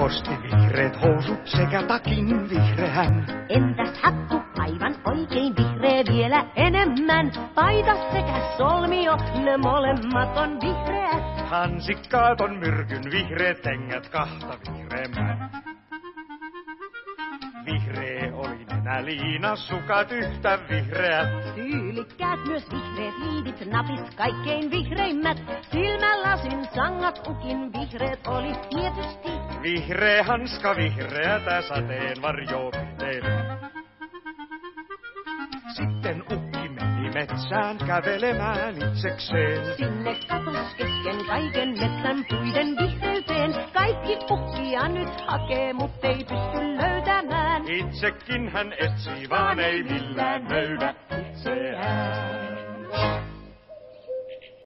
osti vihreät housut sekä takin vihreän. Entäs hattu, aivan oikein vihreä vielä enemmän. Paita sekä solmio, ne molemmat on vihreät. Hansikkaat on myrkyn vihreät, kengät kahta vihreämmät. Vihreä oli nenä liina, sukat yhtä vihreät. Tyylikkäät myös vihreät liivit, napit kaikkein vihreimmät. Silmälasin sangat ukin vihreät oli tietysti. Vihreä hanska vihreätä sateenvarjo pihteillä. Sitten ukki meni metsään kävelemään itsekseen. Sinne katos kesken kaiken metsän puiden vihreyteen. Kaikki ukkia nyt hakee, mut ei pysty löytämään. Itsekin hän etsii, vaan ei millään löydä itseään.